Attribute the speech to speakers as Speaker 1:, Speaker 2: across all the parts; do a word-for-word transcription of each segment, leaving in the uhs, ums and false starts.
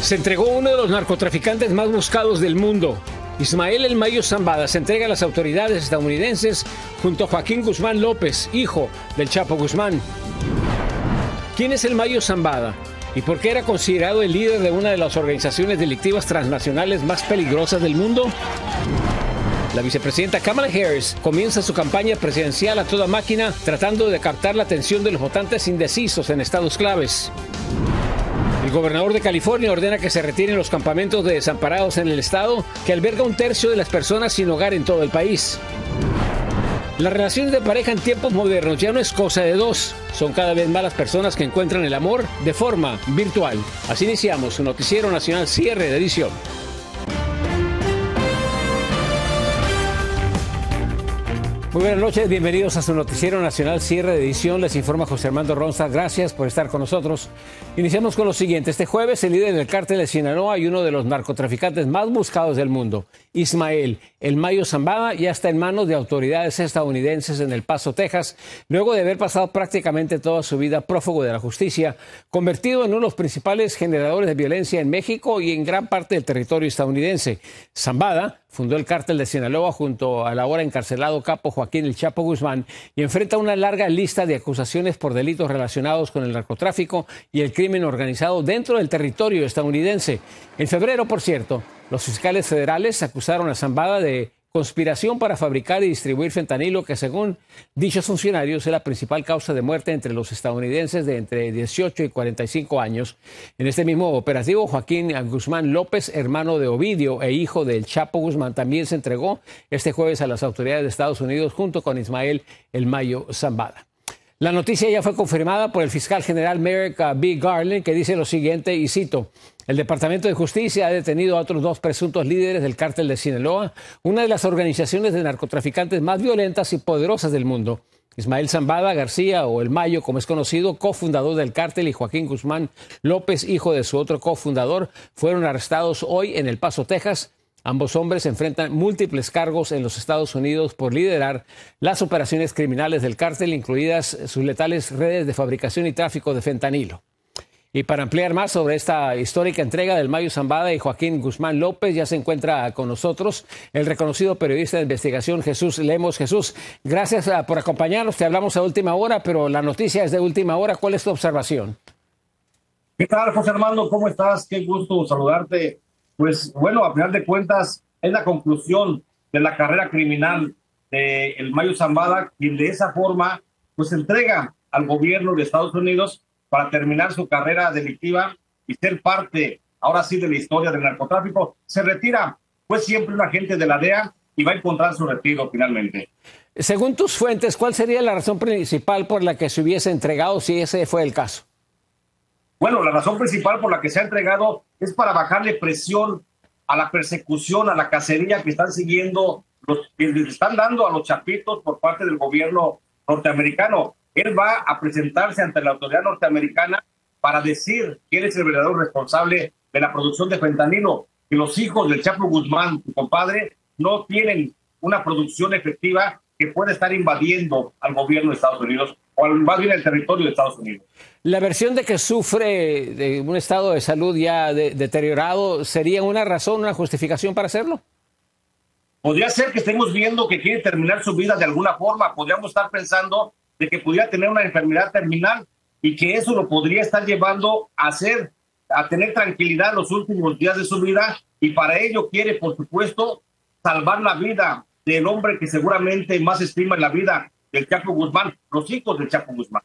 Speaker 1: Se entregó uno de los narcotraficantes más buscados del mundo. Ismael El Mayo Zambada se entrega a las autoridades estadounidenses junto a Joaquín Guzmán López, hijo del Chapo Guzmán. ¿Quién es El Mayo Zambada? ¿Y por qué era considerado el líder de una de las organizaciones delictivas transnacionales más peligrosas del mundo? La vicepresidenta Kamala Harris comienza su campaña presidencial a toda máquina tratando de captar la atención de los votantes indecisos en estados claves. El gobernador de California ordena que se retiren los campamentos de desamparados en el estado, que alberga un tercio de las personas sin hogar en todo el país. Las relaciones de pareja en tiempos modernos ya no es cosa de dos. Son cada vez más las personas que encuentran el amor de forma virtual. Así iniciamos su noticiero nacional cierre de edición. Muy buenas noches, bienvenidos a su noticiero nacional cierre de edición. Les informa José Armando Ronza. Gracias por estar con nosotros. Iniciamos con lo siguiente. Este jueves, el líder del cártel de Sinaloa y uno de los narcotraficantes más buscados del mundo, Ismael El Mayo Zambada, ya está en manos de autoridades estadounidenses en El Paso, Texas, luego de haber pasado prácticamente toda su vida prófugo de la justicia, convertido en uno de los principales generadores de violencia en México y en gran parte del territorio estadounidense. Zambada fundó el cártel de Sinaloa junto al ahora encarcelado capo Joaquín El Chapo Guzmán y enfrenta una larga lista de acusaciones por delitos relacionados con el narcotráfico y el crimen organizado dentro del territorio estadounidense. En febrero, por cierto, los fiscales federales acusaron a Zambada de conspiración para fabricar y distribuir fentanilo, que según dichos funcionarios es la principal causa de muerte entre los estadounidenses de entre dieciocho y cuarenta y cinco años. En este mismo operativo, Joaquín Guzmán López, hermano de Ovidio e hijo del Chapo Guzmán, también se entregó este jueves a las autoridades de Estados Unidos junto con Ismael El Mayo Zambada. La noticia ya fue confirmada por el fiscal general Merrick B. Garland, que dice lo siguiente, y cito: el Departamento de Justicia ha detenido a otros dos presuntos líderes del cártel de Sinaloa, una de las organizaciones de narcotraficantes más violentas y poderosas del mundo. Ismael Zambada García, o El Mayo, como es conocido, cofundador del cártel, y Joaquín Guzmán López, hijo de su otro cofundador, fueron arrestados hoy en El Paso, Texas. Ambos hombres enfrentan múltiples cargos en los Estados Unidos por liderar las operaciones criminales del cártel, incluidas sus letales redes de fabricación y tráfico de fentanilo. Y para ampliar más sobre esta histórica entrega del Mayo Zambada y Joaquín Guzmán López, ya se encuentra con nosotros el reconocido periodista de investigación Jesús Lemos. Jesús, gracias por acompañarnos. Te hablamos a última hora, pero la noticia es de última hora. ¿Cuál es tu observación?
Speaker 2: ¿Qué tal, José Armando? ¿Cómo estás? Qué gusto saludarte. Pues bueno, a final de cuentas, es la conclusión de la carrera criminal de El Mayo Zambada, quien de esa forma pues entrega al gobierno de Estados Unidos para terminar su carrera delictiva y ser parte, ahora sí, de la historia del narcotráfico. Se retira, fue siempre un agente de la D E A y va a encontrar su retiro finalmente.
Speaker 1: Según tus fuentes, ¿cuál sería la razón principal por la que se hubiese entregado si ese fue el caso?
Speaker 2: Bueno, la razón principal por la que se ha entregado es para bajarle presión a la persecución, a la cacería que están siguiendo, los que les están dando a los chapitos por parte del gobierno norteamericano. Él va a presentarse ante la autoridad norteamericana para decir que él es el verdadero responsable de la producción de fentanilo, que los hijos del Chapo Guzmán, su compadre, no tienen una producción efectiva que puede estar invadiendo al gobierno de Estados Unidos o más bien el territorio de Estados Unidos.
Speaker 1: La versión de que sufre de un estado de salud ya de, deteriorado, ¿sería una razón, una justificación para hacerlo?
Speaker 2: Podría ser que estemos viendo que quiere terminar su vida de alguna forma. Podríamos estar pensando de que pudiera tener una enfermedad terminal y que eso lo podría estar llevando a hacer, a tener tranquilidad los últimos días de su vida, y para ello quiere, por supuesto, salvar la vida del hombre que seguramente más estima en la vida del Chapo Guzmán, los hijos del Chapo Guzmán.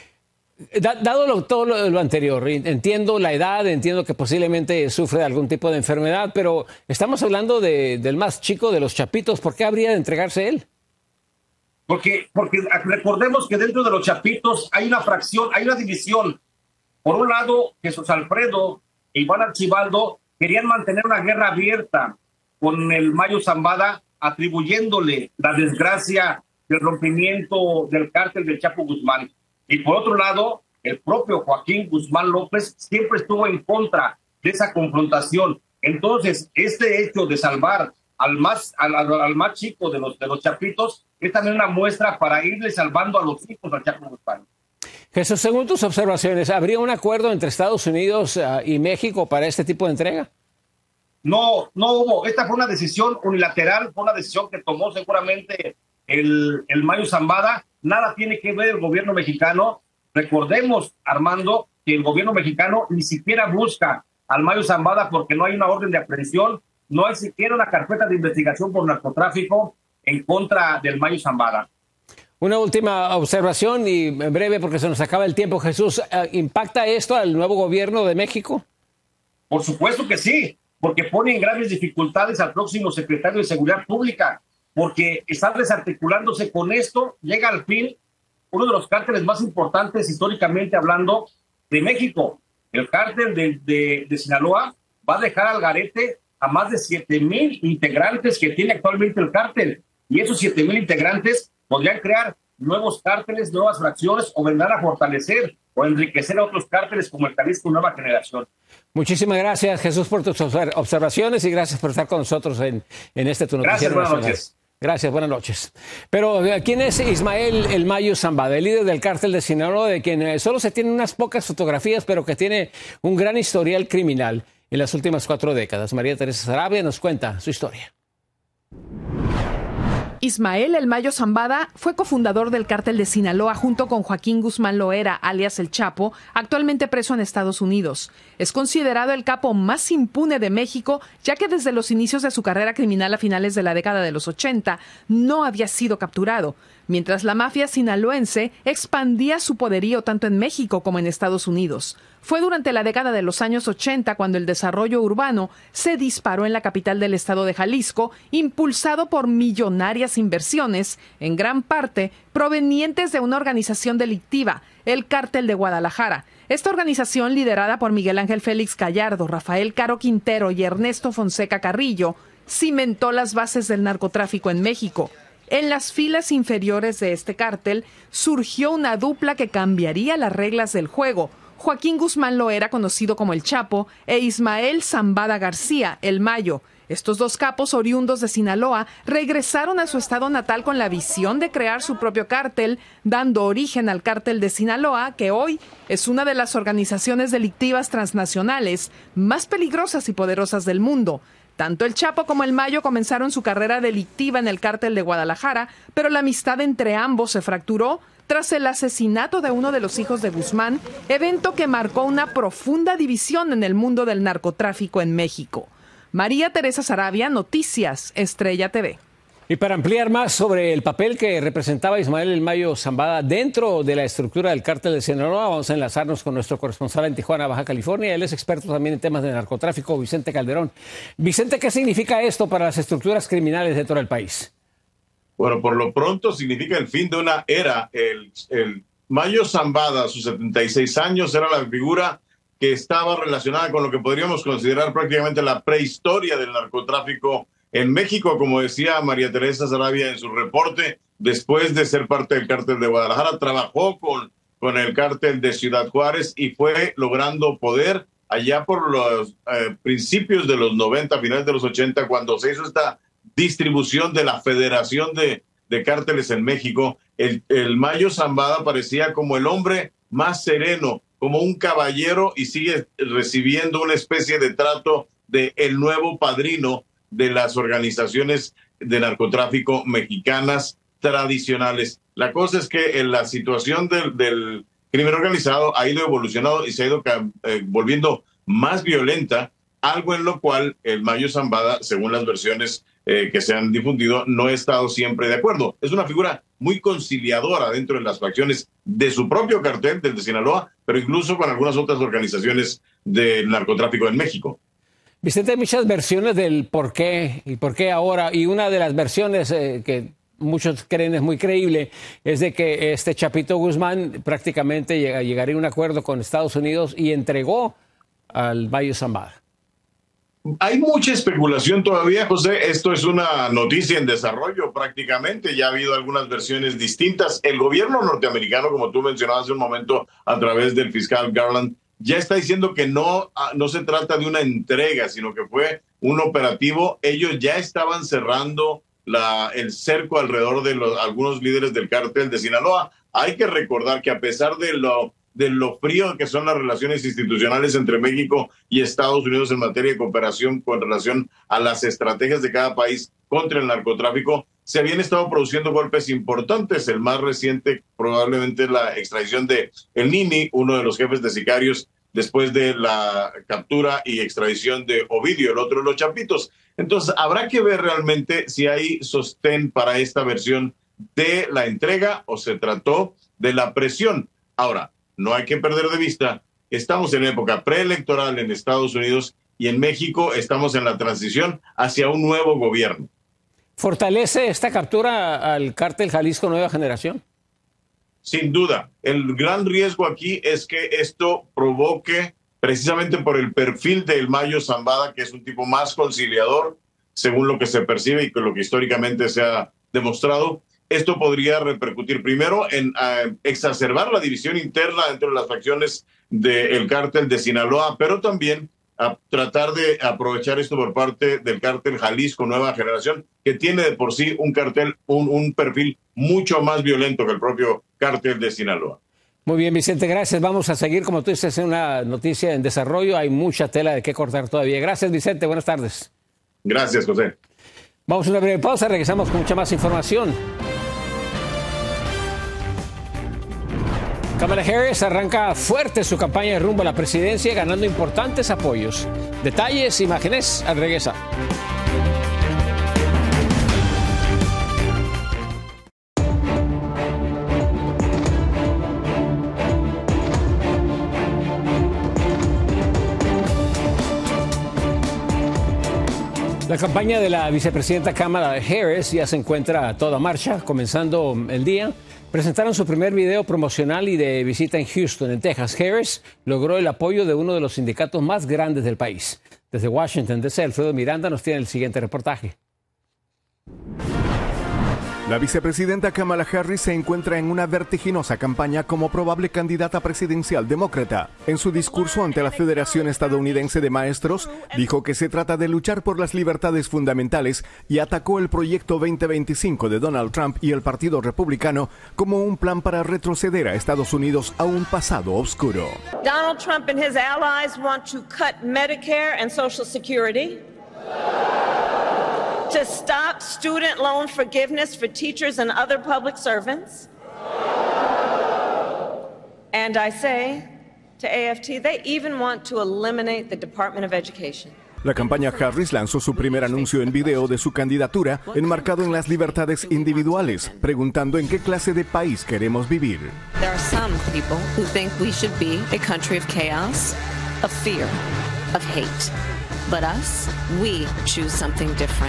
Speaker 1: Dado lo, todo lo, lo anterior, entiendo la edad, entiendo que posiblemente sufre de algún tipo de enfermedad, pero estamos hablando de, del más chico de los chapitos. ¿Por qué habría de entregarse él?
Speaker 2: Porque, porque recordemos que dentro de los chapitos hay una fracción, hay una división. Por un lado, Jesús Alfredo e Iván Archibaldo querían mantener una guerra abierta con el Mayo Zambada, atribuyéndole la desgracia del rompimiento del cártel del Chapo Guzmán. Y por otro lado, el propio Joaquín Guzmán López siempre estuvo en contra de esa confrontación. Entonces, este hecho de salvar al más, al, al, al más chico de los, de los chapitos es también una muestra para irle salvando a los hijos al Chapo Guzmán.
Speaker 1: Jesús, según tus observaciones, ¿habría un acuerdo entre Estados Unidos uh, y México para este tipo de entrega?
Speaker 2: No, no hubo. Esta fue una decisión unilateral, fue una decisión que tomó seguramente el, el Mayo Zambada. Nada tiene que ver el gobierno mexicano. Recordemos, Armando, que el gobierno mexicano ni siquiera busca al Mayo Zambada porque no hay una orden de aprehensión, no hay siquiera una carpeta de investigación por narcotráfico en contra del Mayo Zambada.
Speaker 1: Una última observación y en breve porque se nos acaba el tiempo, Jesús. ¿Impacta esto al nuevo gobierno de México?
Speaker 2: Por supuesto que sí, porque pone en graves dificultades al próximo secretario de Seguridad Pública, porque está desarticulándose con esto. Llega al fin uno de los cárteles más importantes históricamente hablando de México. El cártel de, de, de Sinaloa va a dejar al garete a más de siete mil integrantes que tiene actualmente el cártel. Y esos siete mil integrantes podrían crear nuevos cárteles, nuevas fracciones o vendrán a fortalecer o enriquecer a otros cárteles como el Jalisco Nueva Generación.
Speaker 1: Muchísimas gracias, Jesús, por tus observaciones y gracias por estar con nosotros en, en este tu noticiero.
Speaker 2: Gracias, buenas noches.
Speaker 1: Gracias, buenas noches. Pero, ¿quién es Ismael El Mayo Zambada, el líder del cártel de Sinaloa, de quien solo se tienen unas pocas fotografías, pero que tiene un gran historial criminal en las últimas cuatro décadas? María Teresa Sarabia nos cuenta su historia.
Speaker 3: Ismael El Mayo Zambada fue cofundador del cártel de Sinaloa junto con Joaquín Guzmán Loera, alias El Chapo, actualmente preso en Estados Unidos. Es considerado el capo más impune de México, ya que desde los inicios de su carrera criminal a finales de la década de los ochenta no había sido capturado, mientras la mafia sinaloense expandía su poderío tanto en México como en Estados Unidos. Fue durante la década de los años ochenta cuando el desarrollo urbano se disparó en la capital del estado de Jalisco, impulsado por millonarias inversiones, en gran parte provenientes de una organización delictiva, el Cártel de Guadalajara. Esta organización, liderada por Miguel Ángel Félix Gallardo, Rafael Caro Quintero y Ernesto Fonseca Carrillo, cimentó las bases del narcotráfico en México. En las filas inferiores de este cártel surgió una dupla que cambiaría las reglas del juego. Joaquín Guzmán Loera, conocido como El Chapo, e Ismael Zambada García, El Mayo. Estos dos capos oriundos de Sinaloa regresaron a su estado natal con la visión de crear su propio cártel, dando origen al cártel de Sinaloa, que hoy es una de las organizaciones delictivas transnacionales más peligrosas y poderosas del mundo. Tanto El Chapo como El Mayo comenzaron su carrera delictiva en el cártel de Guadalajara, pero la amistad entre ambos se fracturó tras el asesinato de uno de los hijos de Guzmán, evento que marcó una profunda división en el mundo del narcotráfico en México. María Teresa Sarabia, Noticias Estrella T V.
Speaker 1: Y para ampliar más sobre el papel que representaba Ismael El Mayo Zambada dentro de la estructura del cártel de Sinaloa, vamos a enlazarnos con nuestro corresponsal en Tijuana, Baja California. Él es experto también en temas de narcotráfico, Vicente Calderón. Vicente, ¿qué significa esto para las estructuras criminales dentro del país?
Speaker 4: Bueno, por lo pronto significa el fin de una era. El, el Mayo Zambada, a sus setenta y seis años, era la figura que estaba relacionada con lo que podríamos considerar prácticamente la prehistoria del narcotráfico en México, como decía María Teresa Sarabia en su reporte. Después de ser parte del cártel de Guadalajara, trabajó con, con el cártel de Ciudad Juárez y fue logrando poder allá por los eh, principios de los noventa, finales de los ochenta, cuando se hizo esta distribución de la Federación de, de Cárteles en México. El, el Mayo Zambada parecía como el hombre más sereno, como un caballero, y sigue recibiendo una especie de trato de el nuevo padrino de las organizaciones de narcotráfico mexicanas tradicionales. La cosa es que en la situación del, del crimen organizado ha ido evolucionando y se ha ido eh, volviendo más violenta, algo en lo cual el Mayo Zambada, según las versiones eh, que se han difundido, no ha estado siempre de acuerdo. Es una figura muy conciliadora dentro de las facciones de su propio cartel, del de Sinaloa, pero incluso con algunas otras organizaciones del narcotráfico en México.
Speaker 1: Vicente, hay muchas versiones del por qué y por qué ahora, y una de las versiones eh, que muchos creen es muy creíble es de que este Chapito Guzmán prácticamente lleg llegaría a un acuerdo con Estados Unidos y entregó al Mayo Zambada.
Speaker 4: Hay mucha especulación todavía, José. Esto es una noticia en desarrollo prácticamente. Ya ha habido algunas versiones distintas. El gobierno norteamericano, como tú mencionabas hace un momento, a través del fiscal Garland, ya está diciendo que no, no se trata de una entrega, sino que fue un operativo. Ellos ya estaban cerrando la, el cerco alrededor de los, algunos líderes del cártel de Sinaloa. Hay que recordar que a pesar de lo, de lo frío que son las relaciones institucionales entre México y Estados Unidos en materia de cooperación con relación a las estrategias de cada país contra el narcotráfico, se habían estado produciendo golpes importantes. El más reciente probablemente es la extradición de El Nini, uno de los jefes de sicarios, después de la captura y extradición de Ovidio, el otro de los Chapitos. Entonces, habrá que ver realmente si hay sostén para esta versión de la entrega o se trató de la presión. Ahora, no hay que perder de vista, estamos en época preelectoral en Estados Unidos y en México estamos en la transición hacia un nuevo gobierno.
Speaker 1: ¿Fortalece esta captura al cártel Jalisco Nueva Generación?
Speaker 4: Sin duda. El gran riesgo aquí es que esto provoque, precisamente por el perfil del Mayo Zambada, que es un tipo más conciliador, según lo que se percibe y con lo que históricamente se ha demostrado, esto podría repercutir primero en uh, exacerbar la división interna entre las facciones del cártel de Sinaloa, pero también a tratar de aprovechar esto por parte del cártel Jalisco Nueva Generación, que tiene de por sí un cartel, un, un perfil mucho más violento que el propio cártel de Sinaloa.
Speaker 1: Muy bien, Vicente, gracias. Vamos a seguir, como tú dices, en una noticia en desarrollo. Hay mucha tela de qué cortar todavía. Gracias, Vicente. Buenas tardes.
Speaker 4: Gracias, José.
Speaker 1: Vamos a una breve pausa. Regresamos con mucha más información. Kamala Harris arranca fuerte su campaña de rumbo a la presidencia, ganando importantes apoyos. Detalles, imágenes, al regresar. La campaña de la vicepresidenta Kamala Harris ya se encuentra a toda marcha, comenzando el día. Presentaron su primer video promocional y de visita en Houston, en Texas. Harris logró el apoyo de uno de los sindicatos más grandes del país. Desde Washington, D C, Alfredo Miranda nos tiene el siguiente reportaje.
Speaker 5: La vicepresidenta Kamala Harris se encuentra en una vertiginosa campaña como probable candidata presidencial demócrata. En su discurso ante la Federación Estadounidense de Maestros, dijo que se trata de luchar por las libertades fundamentales y atacó el proyecto veinte veinticinco de Donald Trump y el Partido Republicano como un plan para retroceder a Estados Unidos a un pasado oscuro.
Speaker 6: Donald Trump and his allies want to cut Medicare and Social Security, to stop student loan forgiveness for teachers and other public servants. And I say to A F T, they even want to eliminate the Department of Education.
Speaker 5: La campaña Harris lanzó su primer anuncio en video de su candidatura, enmarcado en las libertades individuales, preguntando en qué clase de país queremos vivir.
Speaker 6: There are some people who think we should be a country of chaos, of fear, of hate. But us, we choose something different.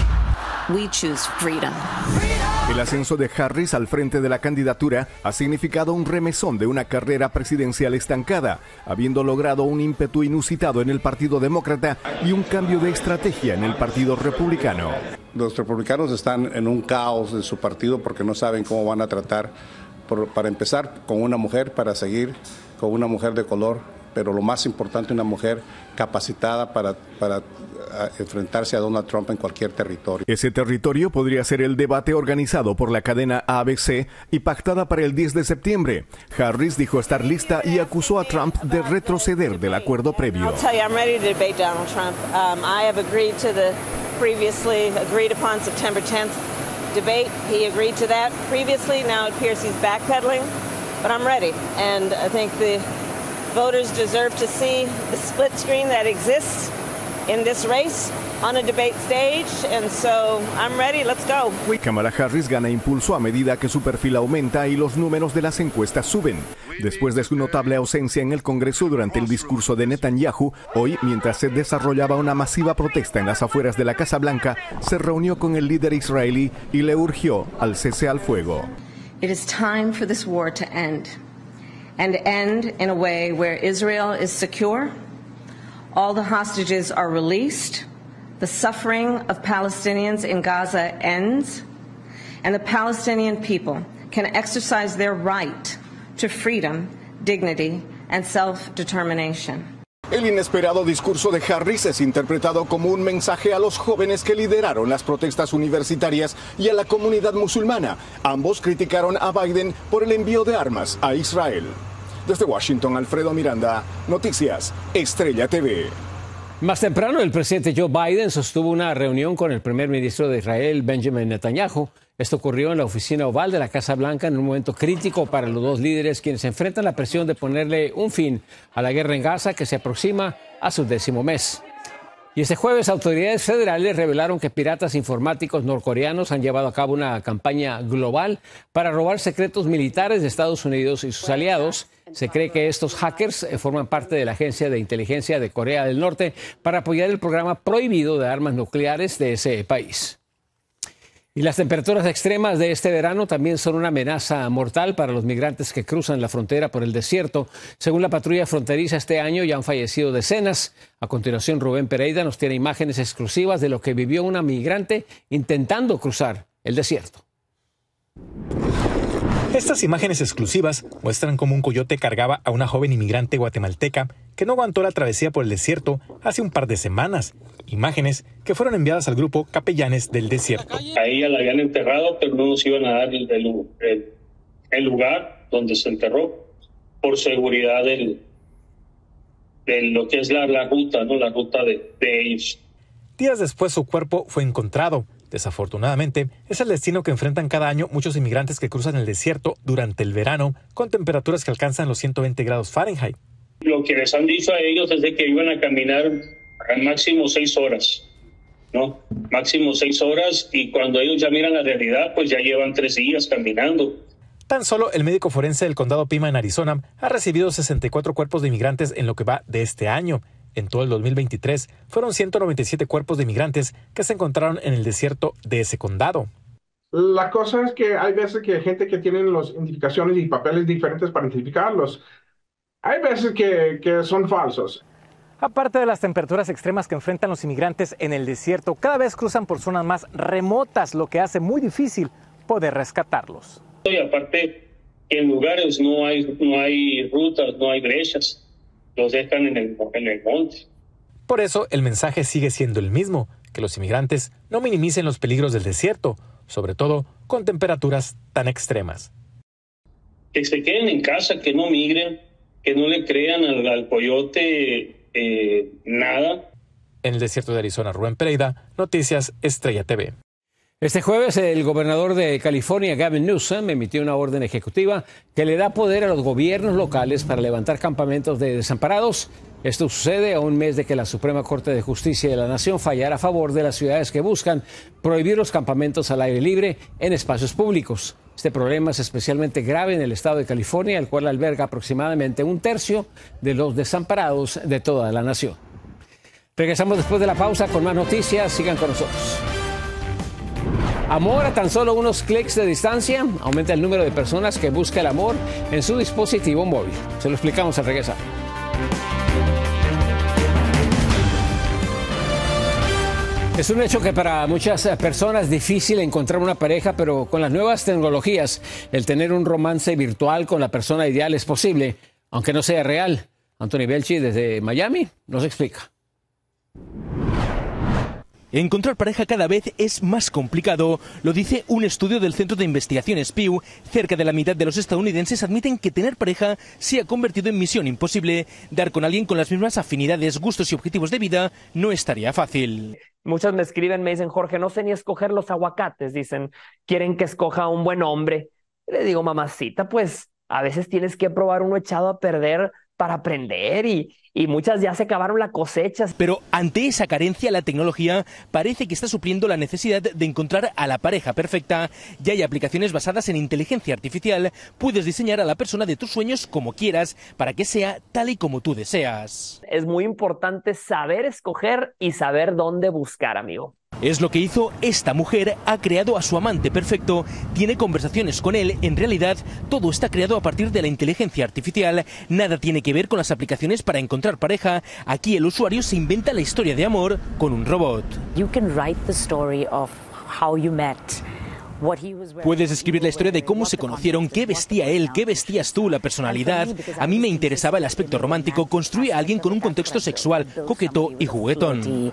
Speaker 6: We choose freedom.
Speaker 5: El ascenso de Harris al frente de la candidatura ha significado un remesón de una carrera presidencial estancada, habiendo logrado un ímpetu inusitado en el Partido Demócrata y un cambio de estrategia en el Partido Republicano.
Speaker 7: Los republicanos están en un caos en su partido porque no saben cómo van a tratar, por, para empezar, con una mujer, para seguir con una mujer de color, pero lo más importante, una mujer capacitada para, para enfrentarse a Donald Trump en cualquier territorio.
Speaker 5: Ese territorio podría ser el debate organizado por la cadena A B C y pactada para el diez de septiembre. Harris dijo estar lista y acusó a Trump de retroceder del acuerdo previo.
Speaker 6: I'll tell you, I'm ready to debate Donald Trump. Um, I have agreed to the previously agreed upon September tenth debate. He agreed to that previously. Now it appears he's backpedaling, but I'm ready. And I think the voters deserve to see the split screen that exists in this race on a debate stage, and so I'm ready, let's go.
Speaker 5: Kamala Harris gana impulso a medida que su perfil aumenta y los números de las encuestas suben. Después de su notable ausencia en el Congreso durante el discurso de Netanyahu, hoy, mientras se desarrollaba una masiva protesta en las afueras de la Casa Blanca, se reunió con el líder israelí y le urgió al cese al fuego.
Speaker 8: It is time for this war to end, and end in a way where Israel is secure, all the hostages are released, the suffering of Palestinians in Gaza ends, and the Palestinian people can exercise their right to freedom, dignity, and self-determination.
Speaker 5: El inesperado discurso de Harris es interpretado como un mensaje a los jóvenes que lideraron las protestas universitarias y a la comunidad musulmana. Ambos criticaron a Biden por el envío de armas a Israel. Desde Washington, Alfredo Miranda, Noticias Estrella T V.
Speaker 1: Más temprano, el presidente Joe Biden sostuvo una reunión con el primer ministro de Israel, Benjamin Netanyahu. Esto ocurrió en la oficina oval de la Casa Blanca en un momento crítico para los dos líderes, quienes enfrentan la presión de ponerle un fin a la guerra en Gaza, que se aproxima a su décimo mes. Y este jueves, autoridades federales revelaron que piratas informáticos norcoreanos han llevado a cabo una campaña global para robar secretos militares de Estados Unidos y sus aliados. Se cree que estos hackers forman parte de la Agencia de Inteligencia de Corea del Norte para apoyar el programa prohibido de armas nucleares de ese país. Y las temperaturas extremas de este verano también son una amenaza mortal para los migrantes que cruzan la frontera por el desierto. Según la patrulla fronteriza, este año ya han fallecido decenas. A continuación, Rubén Pereira nos tiene imágenes exclusivas de lo que vivió una migrante intentando cruzar el desierto.
Speaker 9: Estas imágenes exclusivas muestran cómo un coyote cargaba a una joven inmigrante guatemalteca que no aguantó la travesía por el desierto hace un par de semanas. Imágenes que fueron enviadas al grupo Capellanes del Desierto.
Speaker 10: A ella la habían enterrado, pero no nos iban a dar el, el, el lugar donde se enterró por seguridad del, de lo que es la, la ruta, ¿no? La ruta de, de ellos.
Speaker 9: Días después su cuerpo fue encontrado. Desafortunadamente, es el destino que enfrentan cada año muchos inmigrantes que cruzan el desierto durante el verano con temperaturas que alcanzan los ciento veinte grados Fahrenheit.
Speaker 10: Lo que les han dicho a ellos es de que iban a caminar al máximo seis horas, ¿no? Máximo seis horas, y cuando ellos ya miran la realidad, pues ya llevan tres días caminando.
Speaker 9: Tan solo el médico forense del condado Pima en Arizona ha recibido sesenta y cuatro cuerpos de inmigrantes en lo que va de este año. En todo el dos mil veintitrés fueron ciento noventa y siete cuerpos de inmigrantes que se encontraron en el desierto de ese condado.
Speaker 11: La cosa es que hay veces que hay gente que tiene las identificaciones y papeles diferentes para identificarlos. Hay veces que, que son falsos.
Speaker 9: Aparte de las temperaturas extremas que enfrentan los inmigrantes en el desierto, cada vez cruzan por zonas más remotas, lo que hace muy difícil poder rescatarlos.
Speaker 10: Y aparte, en lugares no hay, no hay rutas, no hay brechas. Los dejan en el, en el monte.
Speaker 9: Por eso el mensaje sigue siendo el mismo, que los inmigrantes no minimicen los peligros del desierto, sobre todo con temperaturas tan extremas.
Speaker 10: Que se queden en casa, que no migren, que no le crean al, al coyote eh, nada.
Speaker 9: En el desierto de Arizona, Rubén Pereira, Noticias Estrella T V.
Speaker 1: Este jueves, el gobernador de California, Gavin Newsom, emitió una orden ejecutiva que le da poder a los gobiernos locales para levantar campamentos de desamparados. Esto sucede a un mes de que la Suprema Corte de Justicia de la Nación fallara a favor de las ciudades que buscan prohibir los campamentos al aire libre en espacios públicos. Este problema es especialmente grave en el estado de California, el cual alberga aproximadamente un tercio de los desamparados de toda la nación. Regresamos después de la pausa con más noticias. Sigan con nosotros. Amor a tan solo unos clics de distancia. Aumenta el número de personas que busca el amor en su dispositivo móvil. Se lo explicamos al regresar. Es un hecho que para muchas personas es difícil encontrar una pareja, pero con las nuevas tecnologías, el tener un romance virtual con la persona ideal es posible, aunque no sea real. Anthony Belchi desde Miami nos explica.
Speaker 12: Encontrar pareja cada vez es más complicado, lo dice un estudio del Centro de Investigaciones Pew. Cerca de la mitad de los estadounidenses admiten que tener pareja se ha convertido en misión imposible. Dar con alguien con las mismas afinidades, gustos y objetivos de vida no estaría fácil.
Speaker 13: Muchos me escriben, me dicen, Jorge, no sé ni escoger los aguacates, dicen, quieren que escoja un buen hombre. Le digo, mamacita, pues a veces tienes que probar uno echado a perder para aprender y, y muchas ya se acabaron la cosecha.
Speaker 12: Pero ante esa carencia, la tecnología parece que está supliendo la necesidad de encontrar a la pareja perfecta. Ya hay aplicaciones basadas en inteligencia artificial. Puedes diseñar a la persona de tus sueños como quieras para que sea tal y como tú deseas.
Speaker 13: Es muy importante saber escoger y saber dónde buscar, amigo.
Speaker 12: Es lo que hizo esta mujer, ha creado a su amante perfecto, tiene conversaciones con él, en realidad todo está creado a partir de la inteligencia artificial, nada tiene que ver con las aplicaciones para encontrar pareja, aquí el usuario se inventa la historia de amor con un robot.
Speaker 14: You can write the story of how you met,
Speaker 12: Puedes escribir la historia de cómo se conocieron, qué vestía él, qué vestías tú, la personalidad. A mí me interesaba el aspecto romántico. Construye a alguien con un contexto sexual, coqueto y juguetón.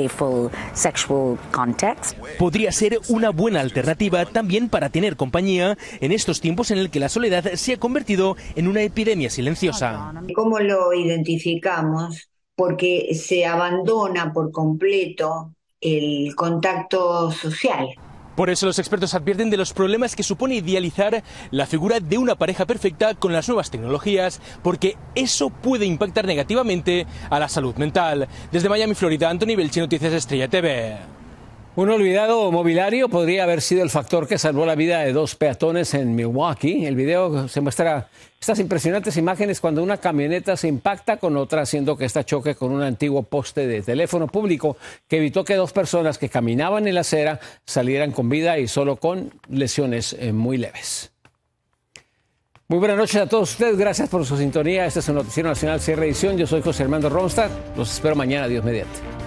Speaker 12: Podría ser una buena alternativa también para tener compañía en estos tiempos en el que la soledad se ha convertido en una epidemia silenciosa.
Speaker 14: ¿Cómo lo identificamos? Porque se abandona por completo el contacto social.
Speaker 12: Por eso los expertos advierten de los problemas que supone idealizar la figura de una pareja perfecta con las nuevas tecnologías, porque eso puede impactar negativamente a la salud mental. Desde Miami, Florida, Anthony Belchi, Noticias Estrella T V.
Speaker 1: Un olvidado mobiliario podría haber sido el factor que salvó la vida de dos peatones en Milwaukee. El video se muestra estas impresionantes imágenes cuando una camioneta se impacta con otra, haciendo que esta choque con un antiguo poste de teléfono público que evitó que dos personas que caminaban en la acera salieran con vida y solo con lesiones eh, muy leves. Muy buenas noches a todos ustedes. Gracias por su sintonía. Este es el Noticiero Nacional Cierre Edición. Yo soy José Armando Ronstadt. Los espero mañana, Dios mediante.